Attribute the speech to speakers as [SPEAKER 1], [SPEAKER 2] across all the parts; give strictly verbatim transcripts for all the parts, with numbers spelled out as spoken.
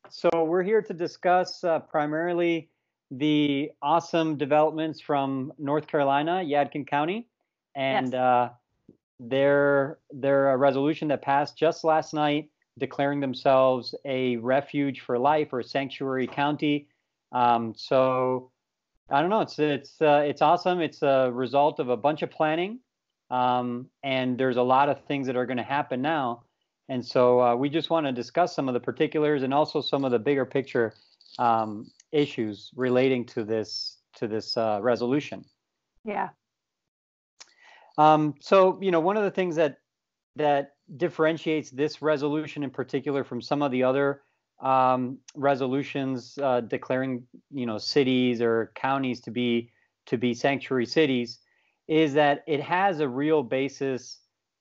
[SPEAKER 1] So we're here to discuss uh, primarily the awesome developments from North Carolina, Yadkin County, and
[SPEAKER 2] Yes.
[SPEAKER 1] uh, their their uh, resolution that passed just last night, declaring themselves a refuge for life or a sanctuary county. Um, so I don't know. It's it's uh, it's awesome. It's a result of a bunch of planning, um, and there's a lot of things that are going to happen now. And so uh, we just want to discuss some of the particulars and also some of the bigger picture um, issues relating to this to this uh, resolution.
[SPEAKER 2] Yeah.
[SPEAKER 1] Um, so you know, one of the things that that differentiates this resolution in particular from some of the other um, resolutions uh, declaring, you know, cities or counties to be to be sanctuary cities, is that it has a real basis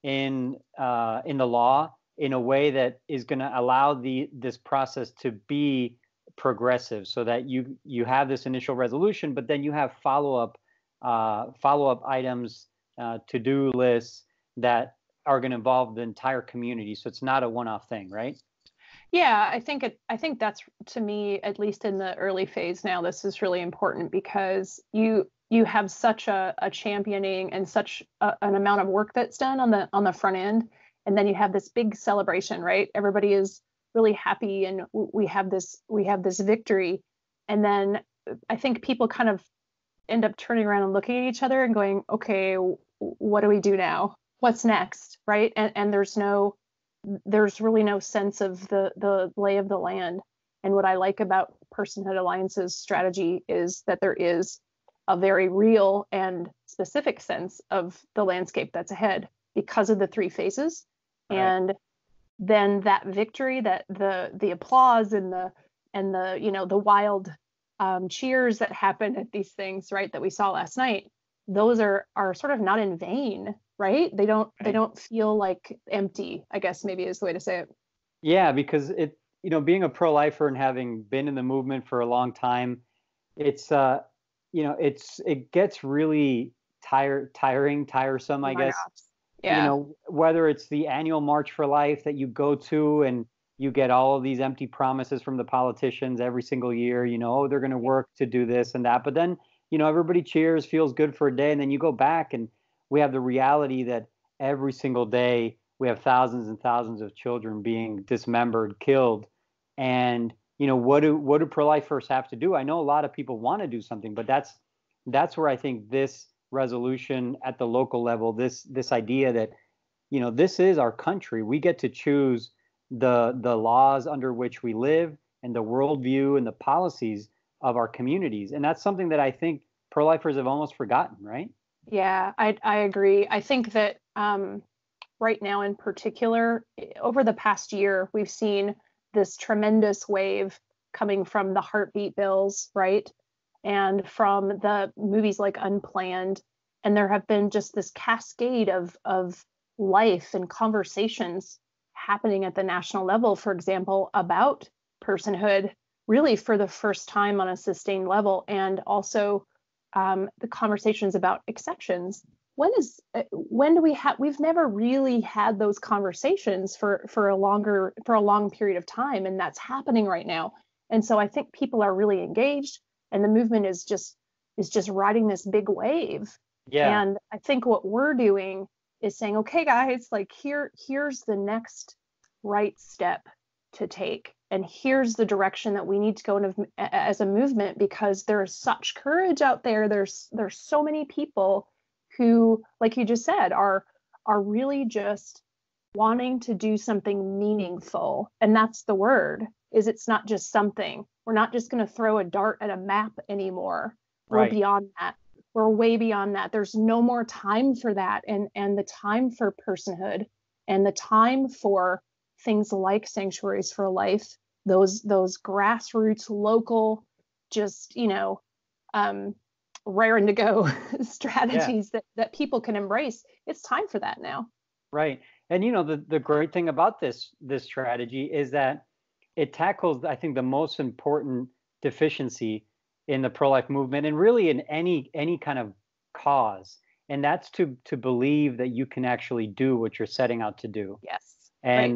[SPEAKER 1] in uh, in the law in a way that is going to allow the this process to be progressive, so that you you have this initial resolution, but then you have follow up uh, follow up items, uh, to do lists that are going to involve the entire community. So it's not a one-off thing, right?
[SPEAKER 2] Yeah, I think it I think that's, to me, at least in the early phase now, this is really important because you you have such a, a championing and such a, an amount of work that's done on the on the front end, and then you have this big celebration, right? Everybody is really happy, and we have this we have this victory, and then I think people kind of end up turning around and looking at each other and going, okay, what do we do now? What's next, right? And and there's no there's really no sense of the the lay of the land. And what I like about Personhood Alliance's strategy is that there is a very real and specific sense of the landscape that's ahead because of the three phases.
[SPEAKER 1] Right.
[SPEAKER 2] And then that victory, that the the applause and the and the you know the wild um, cheers that happen at these things, right, that we saw last night, those are are sort of not in vain, right? They don't they
[SPEAKER 1] Right.
[SPEAKER 2] don't feel like empty, I guess maybe is the way to say it.
[SPEAKER 1] Yeah, because it, you know, being a pro-lifer and having been in the movement for a long time, it's, uh, you know, it's it gets really tire tiring, tiresome,
[SPEAKER 2] Oh
[SPEAKER 1] I
[SPEAKER 2] my
[SPEAKER 1] guess.
[SPEAKER 2] gosh.
[SPEAKER 1] You
[SPEAKER 2] Yeah.
[SPEAKER 1] know, whether it's the annual March for Life that you go to and you get all of these empty promises from the politicians every single year, you know, oh, they're going to work to do this and that. But then, you know, everybody cheers, feels good for a day. And then you go back and we have the reality that every single day we have thousands and thousands of children being dismembered, killed. And, you know, what do what do pro-lifers have to do? I know a lot of people want to do something, but that's that's where I think this resolution at the local level, this this idea that, you know, this is our country. We get to choose the the laws under which we live and the worldview and the policies of our communities. And that's something that I think pro-lifers have almost forgotten, right?
[SPEAKER 2] Yeah, I I agree. I think that um, right now in particular, over the past year, we've seen this tremendous wave coming from the heartbeat bills, right? And from the movies like Unplanned. And there have been just this cascade of of life and conversations happening at the national level, for example, about personhood, really for the first time on a sustained level, and also um, the conversations about exceptions. When is uh, when do we have we've never really had those conversations for for a longer for a long period of time, and that's happening right now. And so I think people are really engaged, and the movement is just is just riding this big wave.
[SPEAKER 1] Yeah,
[SPEAKER 2] And I think what we're doing is saying, okay, guys, like here here's the next right step to take, and here's the direction that we need to go in as a movement, because there's such courage out there. There's there's so many people who, like you just said, are are really just wanting to do something meaningful. And that's the word, is it's not just something. We're not just going to throw a dart at a map anymore. We're
[SPEAKER 1] right.
[SPEAKER 2] beyond that. We're way beyond that. There's no more time for that. And and the time for personhood and the time for things like sanctuaries for life, those those grassroots, local, just, you know, um, raring to go
[SPEAKER 1] Yeah,
[SPEAKER 2] strategies that that people can embrace. It's time for that now.
[SPEAKER 1] right. And you know, the the great thing about this this strategy is that it tackles, I think, the most important deficiency in the pro-life movement and really in any any kind of cause. And that's to to believe that you can actually do what you're setting out to do.
[SPEAKER 2] Yes. Right.
[SPEAKER 1] And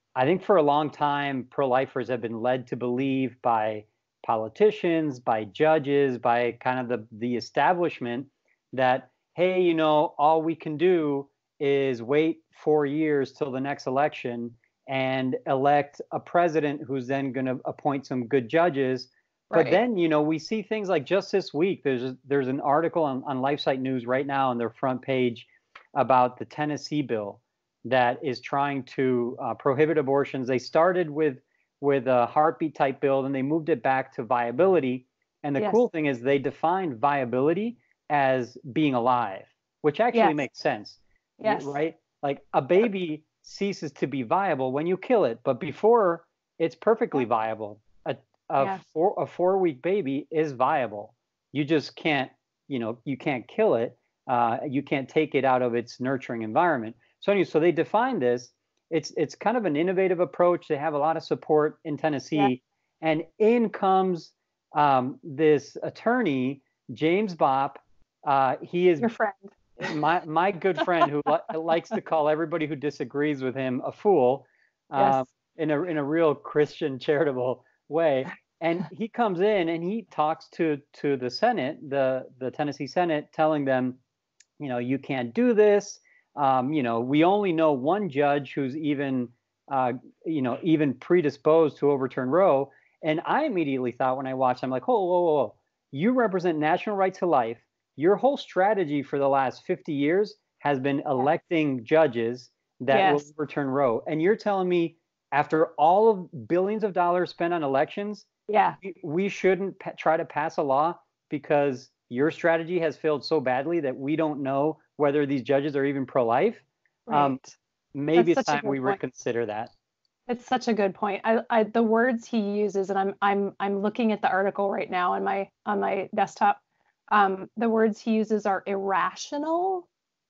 [SPEAKER 1] I think for a long time, pro-lifers have been led to believe by politicians, by judges, by kind of the the establishment that, hey, you know, all we can do is wait four years till the next election and elect a president who's then going to appoint some good judges. But
[SPEAKER 2] Right.
[SPEAKER 1] then, you know, we see things like just this week, there's a, there's an article on, on LifeSite News right now on their front page about the Tennessee bill that is trying to uh, prohibit abortions. They started with with a heartbeat type bill, and they moved it back to viability. And the
[SPEAKER 2] Yes.
[SPEAKER 1] cool thing is they defined viability as being alive, which actually
[SPEAKER 2] Yes.
[SPEAKER 1] makes sense, y-
[SPEAKER 2] Yes.
[SPEAKER 1] right? Like a
[SPEAKER 2] Yep.
[SPEAKER 1] baby ceases to be viable when you kill it, but before it's perfectly
[SPEAKER 2] Yep.
[SPEAKER 1] viable. A a
[SPEAKER 2] Yes.
[SPEAKER 1] four a four week baby is viable. You just can't, you know, you can't kill it. Uh, you can't take it out of its nurturing environment. So anyway, so they define this. It's it's kind of an innovative approach. They have a lot of support in
[SPEAKER 2] Yeah.
[SPEAKER 1] Tennessee, and in comes um, this attorney, James Bopp. Uh, he is
[SPEAKER 2] Your friend.
[SPEAKER 1] my my good friend who li- likes to call everybody who disagrees with him a fool,
[SPEAKER 2] Yes.
[SPEAKER 1] um, in a in a real Christian charitable way. And he comes in and he talks to to the Senate, the the Tennessee Senate, telling them, you know, you can't do this. Um, you know, we only know one judge who's even, uh, you know, even predisposed to overturn Roe. And I immediately thought when I watched, I'm like, whoa, whoa, whoa, whoa. You represent natural right to life. Your whole strategy for the last fifty years has been
[SPEAKER 2] Yeah.
[SPEAKER 1] electing judges that will
[SPEAKER 2] Yes.
[SPEAKER 1] overturn Roe. And you're telling me after all of billions of dollars spent on elections,
[SPEAKER 2] Yeah.
[SPEAKER 1] we, we shouldn't pa- try to pass a law because your strategy has failed so badly that we don't know whether these judges are even pro-life. Um,
[SPEAKER 2] Right.
[SPEAKER 1] maybe
[SPEAKER 2] That's
[SPEAKER 1] it's
[SPEAKER 2] such a
[SPEAKER 1] time
[SPEAKER 2] good
[SPEAKER 1] we
[SPEAKER 2] point.
[SPEAKER 1] reconsider that.
[SPEAKER 2] It's such a good point. I, I the words he uses, and I'm I'm I'm looking at the article right now on my on my desktop. Um, the words he uses are irrational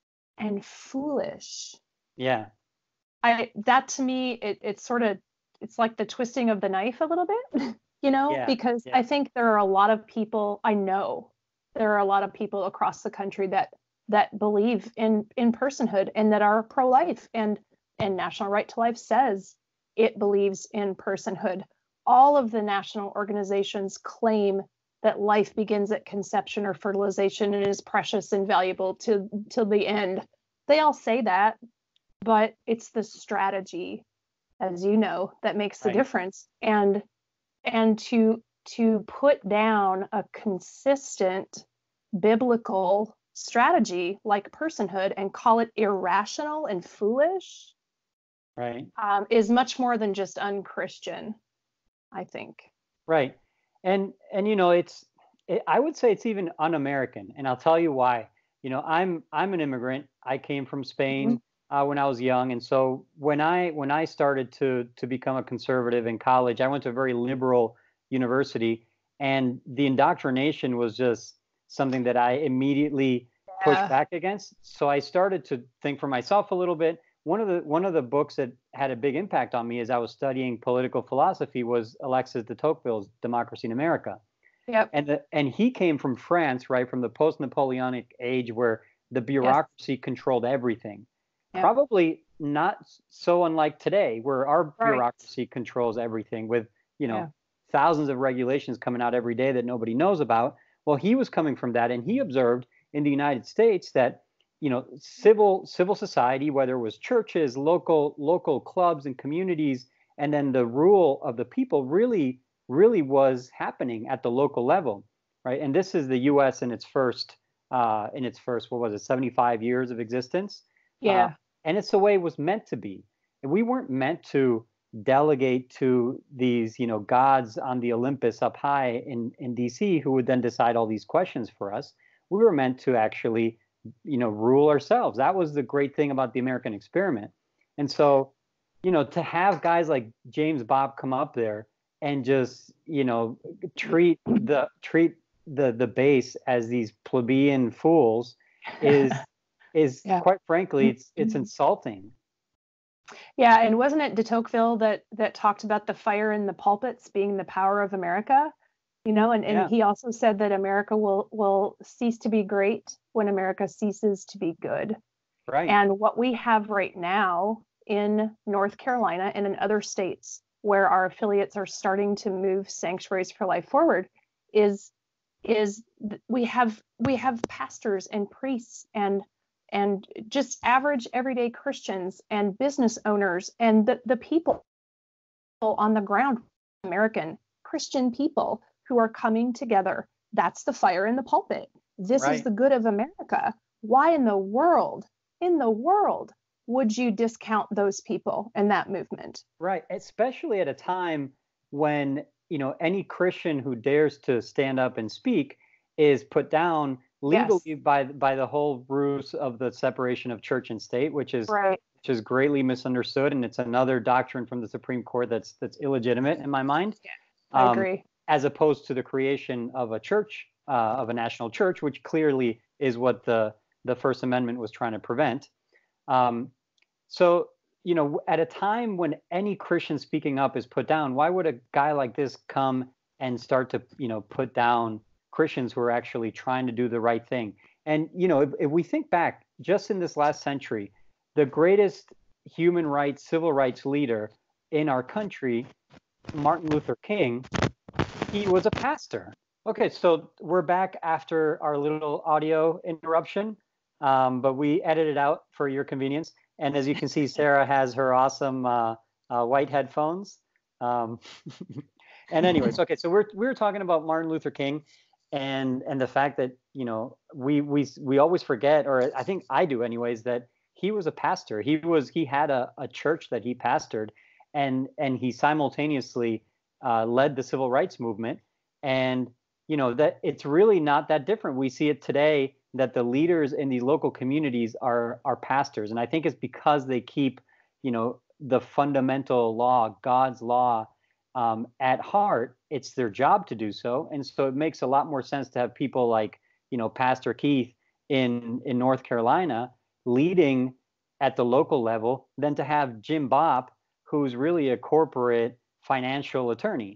[SPEAKER 2] and foolish.
[SPEAKER 1] Yeah,
[SPEAKER 2] I that to me, it it's sort of it's like the twisting of the knife a little bit, you know,
[SPEAKER 1] yeah,
[SPEAKER 2] because
[SPEAKER 1] yeah,
[SPEAKER 2] I think there are a lot of people I know there are a lot of people across the country that that believe in in personhood and that are pro-life and and National Right to Life says it believes in personhood. All of the national organizations claim that life begins at conception or fertilization and is precious and valuable to till the end. They all say that, but it's the strategy, as you know, that makes the
[SPEAKER 1] right,
[SPEAKER 2] difference. And and to to put down a consistent biblical strategy like personhood and call it irrational and foolish
[SPEAKER 1] right,
[SPEAKER 2] um, is much more than just unchristian, I think.
[SPEAKER 1] right. And and you know, it's it, I would say it's even un-American, and I'll tell you why. You know, I'm I'm an immigrant. I came from
[SPEAKER 2] Mhm.
[SPEAKER 1] Spain uh, when I was young, and so when I when I started to to become a conservative in college, I went to a very liberal university, and the indoctrination was just something that I immediately pushed
[SPEAKER 2] Yeah.
[SPEAKER 1] back against. So I started to think for myself a little bit. One of the one of the books that had a big impact on me as I was studying political philosophy was Alexis de Tocqueville's Democracy in America.
[SPEAKER 2] Yep.
[SPEAKER 1] And the, and he came from France, right, from the post-Napoleonic age where the
[SPEAKER 2] Yes.
[SPEAKER 1] bureaucracy controlled everything.
[SPEAKER 2] Yep.
[SPEAKER 1] Probably not so unlike today, where our
[SPEAKER 2] Right.
[SPEAKER 1] bureaucracy controls everything with, you
[SPEAKER 2] Yeah.
[SPEAKER 1] know, thousands of regulations coming out every day that nobody knows about. Well, he was coming from that, and he observed in the United States that, you know, civil civil society, whether it was churches, local local clubs and communities, and then the rule of the people really really was happening at the local level, right? And this is the U S in its first, uh, in its first, what was it, seventy-five years of existence, uh,
[SPEAKER 2] Yeah.
[SPEAKER 1] and it's the way it was meant to be. And we weren't meant to delegate to these, you know, gods on the Olympus up high in in D C who would then decide all these questions for us. We were meant to actually, you know, rule ourselves. That was the great thing about the American experiment. And so, you know, to have guys like James Bob come up there and just, you know, treat the treat the the base as these plebeian fools is is
[SPEAKER 2] Yeah.
[SPEAKER 1] quite frankly it's it's insulting.
[SPEAKER 2] Yeah, and wasn't it de Tocqueville that that talked about the fire in the pulpits being the power of America? You know, and, and
[SPEAKER 1] Yeah,
[SPEAKER 2] he also said that America will will cease to be great when America ceases to be good.
[SPEAKER 1] right.
[SPEAKER 2] And what we have right now in North Carolina and in other states where our affiliates are starting to move Sanctuaries for Life forward is is we have we have pastors and priests and and just average everyday Christians and business owners and the, the people on the ground, American Christian people who are coming together. That's the fire in the pulpit. This
[SPEAKER 1] Right.
[SPEAKER 2] is the good of America. Why in the world, in the world, would you discount those people and that movement?
[SPEAKER 1] Right. Especially at a time when, you know, any Christian who dares to stand up and speak is put down
[SPEAKER 2] Yes,
[SPEAKER 1] legally by by the whole rules of the separation of church and state, which is
[SPEAKER 2] right.
[SPEAKER 1] which is greatly misunderstood, and it's another doctrine from the Supreme Court that's that's illegitimate in my mind.
[SPEAKER 2] I
[SPEAKER 1] Um,
[SPEAKER 2] agree.
[SPEAKER 1] as opposed to the creation of a church, uh, of a national church, which clearly is what the the First Amendment was trying to prevent. Um, so, you know, at a time when any Christian speaking up is put down, why would a guy like this come and start to, you know, put down Christians who are actually trying to do the right thing? And, you know, if, if we think back just in this last century, the greatest human rights, civil rights leader in our country, Martin Luther King, he was a pastor. Okay, so we're back after our little audio interruption, um, but we edited out for your convenience. And as you can see, Sarah has her awesome uh, uh, white headphones. Um, and anyways, okay, so we're we were talking about Martin Luther King, and and the fact that you know we we we always forget, or I think I do anyways, that he was a pastor. He was he had a, a church that he pastored, and and he simultaneously uh, led the civil rights movement. And you know that it's really not that different. We see it today that the leaders in these local communities are are pastors, and I think it's because they keep, you know, the fundamental law, God's law, um, at heart. It's their job to do so, and so it makes a lot more sense to have people like, you know, Pastor Keith in in North Carolina leading at the local level than to have Jim Bopp, who's really a corporate financial attorney.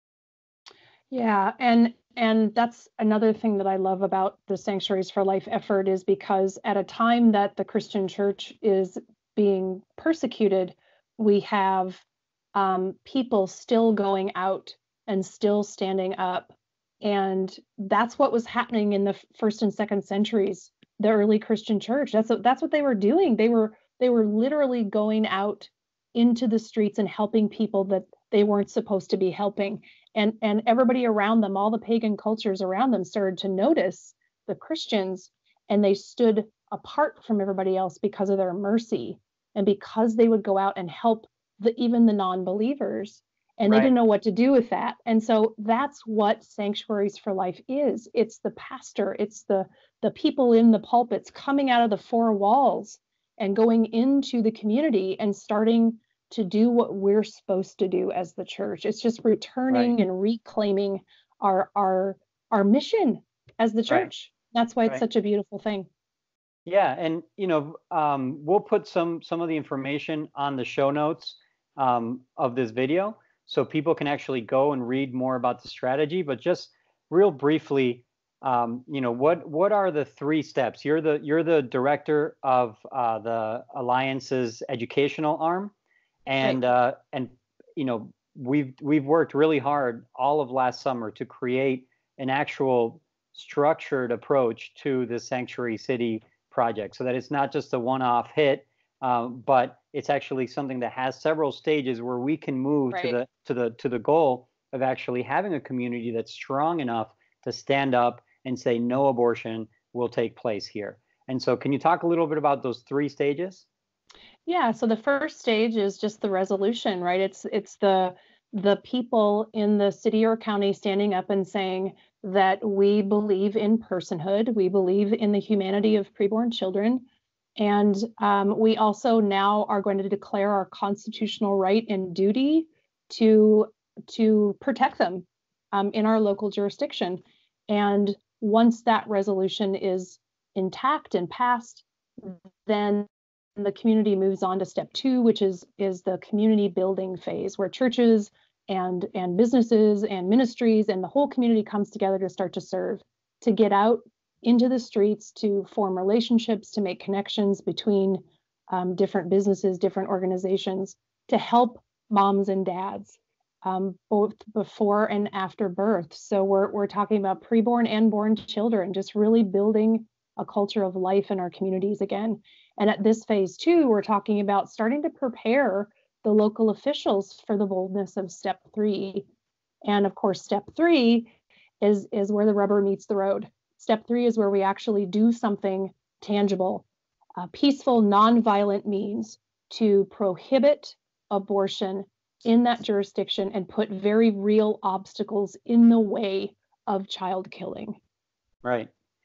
[SPEAKER 2] Yeah, and and that's another thing that I love about the Sanctuaries for Life effort is because at a time that the Christian church is being persecuted, we have um, people still going out and still standing up. And that's what was happening in the first and second centuries, the early Christian church. That's what, that's what they were doing. They were they were literally going out into the streets and helping people that they weren't supposed to be helping. And and everybody around them, all the pagan cultures around them, started to notice the Christians, and they stood apart from everybody else because of their mercy and because they would go out and help the even the non-believers, and they
[SPEAKER 1] Right.
[SPEAKER 2] didn't know what to do with that. And so that's what Sanctuaries for Life is. It's the pastor, it's the the people in the pulpits coming out of the four walls and going into the community and starting to do what we're supposed to do as the church. It's just
[SPEAKER 1] Right.
[SPEAKER 2] returning and reclaiming our our our mission as the
[SPEAKER 1] Right.
[SPEAKER 2] church. That's why it's
[SPEAKER 1] Right.
[SPEAKER 2] such a beautiful thing.
[SPEAKER 1] Yeah, and you know, um, we'll put some some of the information on the show notes um, of this video, so people can actually go and read more about the strategy. But just real briefly, um, you know, what what are the three steps? You're the you're the director of uh, the Alliance's educational arm,
[SPEAKER 2] Right.
[SPEAKER 1] and uh, and you know, we've we've worked really hard all of last summer to create an actual structured approach to the Sanctuary City project, so that it's not just a one-off hit, um, but it's actually something that has several stages where we can move to
[SPEAKER 2] Right.
[SPEAKER 1] the to the to the goal of actually having a community that's strong enough to stand up and say no abortion will take place here. And so, can you talk a little bit about those three stages?
[SPEAKER 2] Yeah, so the first stage is just the resolution, right? It's it's the the people in the city or county standing up and saying that we believe in personhood, we believe in the humanity of preborn children, and um, we also now are going to declare our constitutional right and duty to to protect them um, in our local jurisdiction. And once that resolution is intact and passed, then the community moves on to step two, which is is the community building phase, where churches and and businesses and ministries and the whole community comes together to start to serve, to get out into the streets, to form relationships, to make connections between um, different businesses, different organizations to help moms and dads, um, both before and after birth. So we're we're talking about preborn and born children, just really building a culture of life in our communities again. And at this phase two, we're talking about starting to prepare the local officials for the boldness of step three. And of course, step three is, is where the rubber meets the road. Step three is where we actually do something tangible, uh, peaceful, nonviolent means to prohibit abortion in that jurisdiction and put very real obstacles in the way of child killing.
[SPEAKER 1] Right.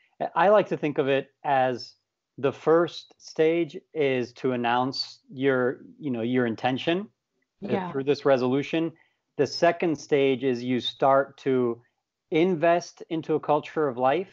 [SPEAKER 1] I like to think of it as the first stage is to announce your, you know, your intention
[SPEAKER 2] Yeah.
[SPEAKER 1] through this resolution. The second stage is you start to invest into a culture of life,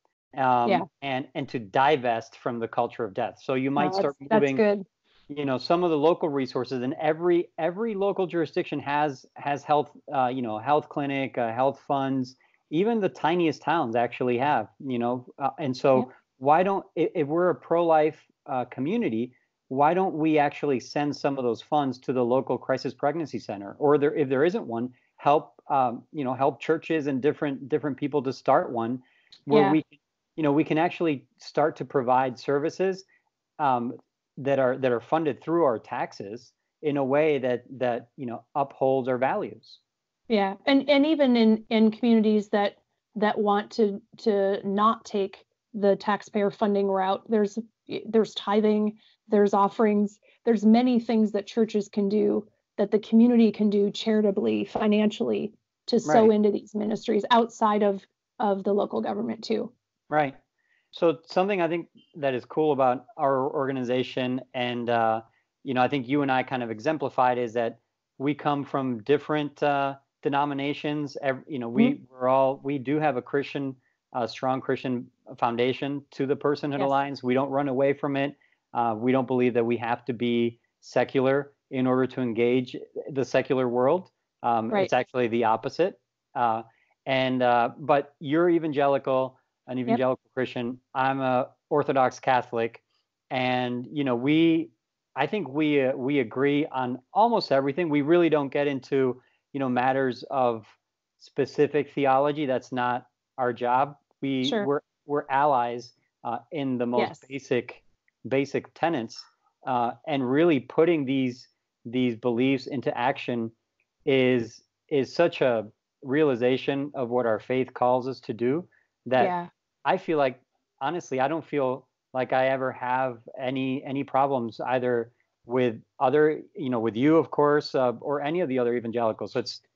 [SPEAKER 1] um,
[SPEAKER 2] Yeah.
[SPEAKER 1] and and to divest from the culture of death. So you might
[SPEAKER 2] No,
[SPEAKER 1] start
[SPEAKER 2] that's, that's
[SPEAKER 1] moving,
[SPEAKER 2] good.
[SPEAKER 1] you know, some of the local resources, and every every local jurisdiction has has health, uh, you know, health clinic, uh, health funds. Even the tiniest towns actually have, you know, uh, and so
[SPEAKER 2] Yeah.
[SPEAKER 1] why don't, if, if we're a pro-life uh, community, why don't we actually send some of those funds to the local crisis pregnancy center, or there, if there isn't one, help, um, you know, help churches and different different people to start one, where
[SPEAKER 2] Yeah.
[SPEAKER 1] we, you know, we can actually start to provide services, um, that are that are funded through our taxes in a way that that you know upholds our values.
[SPEAKER 2] Yeah. And and even in in communities that that want to to not take the taxpayer funding route, there's there's tithing, there's offerings, there's many things that churches can do, that the community can do charitably, financially, to sow
[SPEAKER 1] Right.
[SPEAKER 2] into these ministries outside of of the local government too.
[SPEAKER 1] Right. So something I think that is cool about our organization, and uh, you know, I think you and I kind of exemplified, is that we come from different uh, denominations. Ev- you know,
[SPEAKER 2] Mhm.
[SPEAKER 1] we we're all we do have a Christian, uh, strong Christian foundation to the Personhood
[SPEAKER 2] Yes.
[SPEAKER 1] Alliance. We don't run away from it. Uh, we don't believe that we have to be secular in order to engage the secular world. Um,
[SPEAKER 2] Right.
[SPEAKER 1] it's actually the opposite. Uh, and uh, but you're evangelical, an
[SPEAKER 2] Yep.
[SPEAKER 1] evangelical Christian. I'm a Orthodox Catholic, and you know, we, I think we uh, we agree on almost everything. We really don't get into, you know, matters of specific theology. That's not our job. We
[SPEAKER 2] Sure.
[SPEAKER 1] we're we're allies uh, in the most
[SPEAKER 2] Yes.
[SPEAKER 1] basic basic tenets, uh, and really putting these these beliefs into action is is such a realization of what our faith calls us to do, that
[SPEAKER 2] Yeah.
[SPEAKER 1] I feel like, honestly, I don't feel like I ever have any any problems either with other, you know, with you, of course, uh, or any of the other evangelicals. So it's,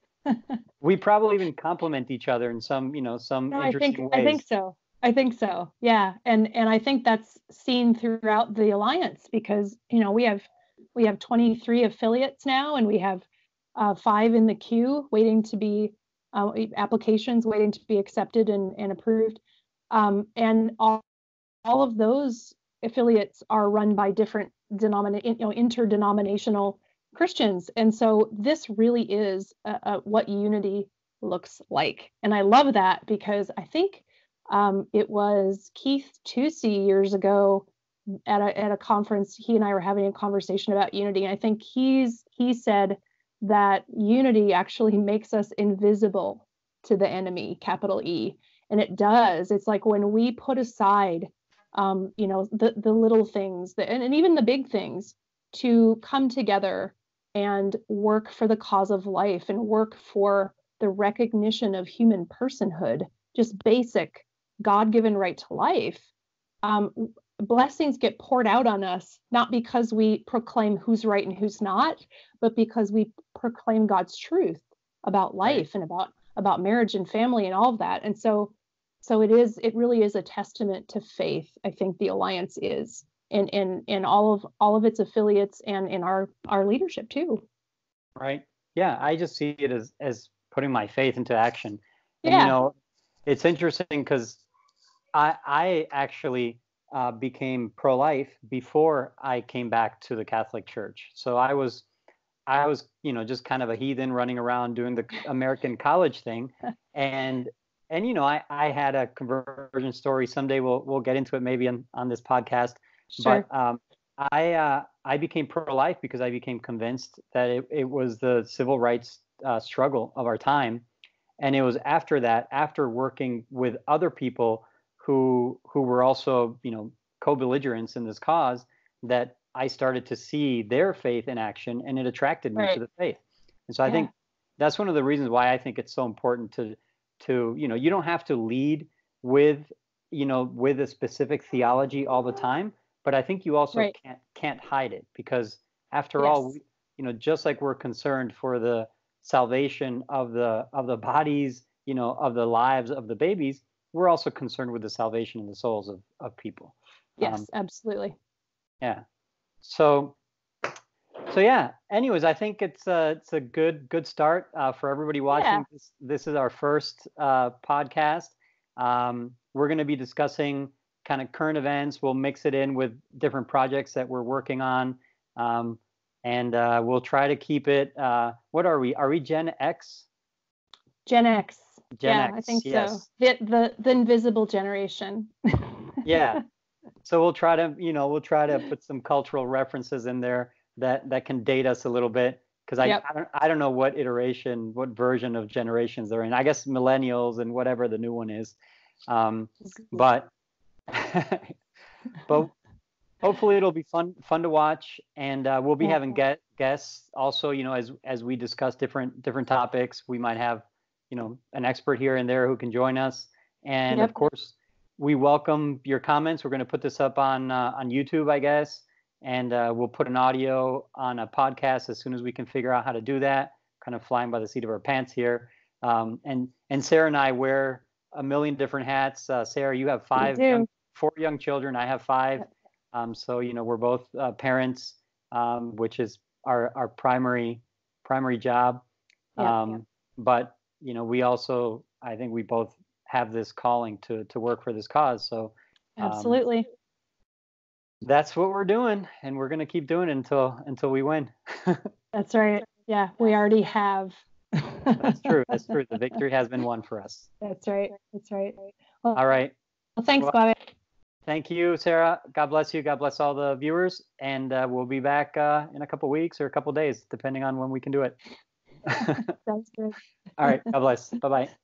[SPEAKER 1] we probably even complement each other in some, you know, some
[SPEAKER 2] No, I think
[SPEAKER 1] interesting
[SPEAKER 2] I think
[SPEAKER 1] ways.
[SPEAKER 2] so. I think so. Yeah. And and I think that's seen throughout the alliance because, you know, we have we have twenty-three affiliates now and we have uh, five in the queue waiting to be uh, applications waiting to be accepted and, and approved. Um, and all, all of those affiliates are run by different denomin- you know, interdenominational Christians. And so this really is uh, uh, what unity looks like. And I love that because I think um, it was Keith Tusey years ago at a, at a conference, he and I were having a conversation about unity. And I think he's he said that unity actually makes us invisible to the enemy, capital E. And it does. It's like when we put aside um, you know, the the little things that, and, and even the big things to come together and work for the cause of life and work for the recognition of human personhood, just basic God-given right to life. Um, blessings get poured out on us, not because we proclaim who's right and who's not, but because we proclaim God's truth about
[SPEAKER 1] Right.
[SPEAKER 2] life and about about marriage and family and all of that. And so so it is it really is a testament to faith. I think the alliance is in in in all of all of its affiliates and in our our leadership too.
[SPEAKER 1] Right. Yeah, I just see it as as putting my faith into action. And you
[SPEAKER 2] Yeah.
[SPEAKER 1] know, it's interesting because I I actually uh, became pro-life before I came back to the Catholic Church. So I was I was, you know, just kind of a heathen running around doing the American college thing, and and you know, I I had a conversion story. Someday we'll we'll get into it maybe on on this podcast. But
[SPEAKER 2] Sure.
[SPEAKER 1] um, I uh, I became pro-life because I became convinced that it, it was the civil rights uh, struggle of our time, and it was after that, after working with other people who who were also, you know, co-belligerents in this cause, that I started to see their faith in action, and it attracted me to
[SPEAKER 2] Right.
[SPEAKER 1] the faith. And so I
[SPEAKER 2] Yeah.
[SPEAKER 1] think that's one of the reasons why I think it's so important to to you know, you don't have to lead with, you know, with a specific theology all the time, but I think you also
[SPEAKER 2] Right.
[SPEAKER 1] can't can't hide it, because after all,
[SPEAKER 2] Yes.
[SPEAKER 1] we, you know, just like we're concerned for the salvation of the of the bodies, you know, of the lives of the babies, we're also concerned with the salvation of the souls of of people. Um,
[SPEAKER 2] Yes, absolutely.
[SPEAKER 1] yeah. So so yeah. Anyways, I think it's a it's a good good start uh, for everybody
[SPEAKER 2] Yeah.
[SPEAKER 1] watching. This this is our first uh, podcast. Um, we're going to be discussing kind of current events. We'll mix it in with different projects that we're working on, um, and uh, we'll try to keep it. Uh, what are we? Are we Gen X?
[SPEAKER 2] Gen X.
[SPEAKER 1] Gen
[SPEAKER 2] Yeah, I
[SPEAKER 1] X.
[SPEAKER 2] think so.
[SPEAKER 1] Yes.
[SPEAKER 2] The the the invisible generation.
[SPEAKER 1] Yeah. So we'll try to, you know, we'll try to put some cultural references in there that that can date us a little bit, because I
[SPEAKER 2] Yep.
[SPEAKER 1] I don't I don't know what iteration, what version of generations they're in. I guess millennials and whatever the new one is. Um, but but hopefully it'll be fun fun to watch, and uh, we'll be
[SPEAKER 2] Yeah.
[SPEAKER 1] having get, guests also. You know, as as we discuss different different topics, we might have, you know, an expert here and there who can join us. And of
[SPEAKER 2] Yep.
[SPEAKER 1] course, we welcome your comments. We're going to put this up on uh, on YouTube, I guess, and uh, we'll put an audio on a podcast as soon as we can figure out how to do that. Kind of flying by the seat of our pants here. Um, and and Sarah and I wear a million different hats. Uh, Sarah, you have
[SPEAKER 2] We
[SPEAKER 1] five young
[SPEAKER 2] do.
[SPEAKER 1] four young children. I have five.
[SPEAKER 2] Yep.
[SPEAKER 1] Um, so you know, we're both uh, parents, um, which is our our primary primary job.
[SPEAKER 2] Yep.
[SPEAKER 1] Um, but you know, we also, I think we both have this calling to to work for this cause. So um,
[SPEAKER 2] Absolutely.
[SPEAKER 1] that's what we're doing, and we're gonna keep doing it until until we win.
[SPEAKER 2] That's right. Yeah, we already have.
[SPEAKER 1] That's true. That's true. The victory has been won for us.
[SPEAKER 2] That's right. That's right. Well,
[SPEAKER 1] All right.
[SPEAKER 2] well thanks,
[SPEAKER 1] Well,
[SPEAKER 2] Bobby.
[SPEAKER 1] thank you, Sarah. God bless you. God bless all the viewers, and uh, we'll be back uh, in a couple weeks or a couple days, depending on when we can do it.
[SPEAKER 2] Sounds good.
[SPEAKER 1] All right. God bless. Bye bye.